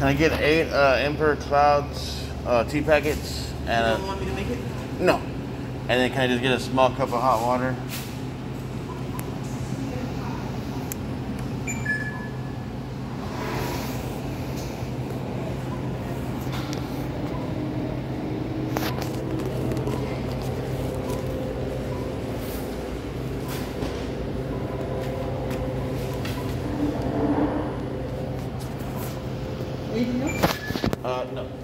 Can I get 8 Emperor Clouds tea packets? And You don't want me to make it? no. And then can I just get a small cup of hot water? Anything else? No.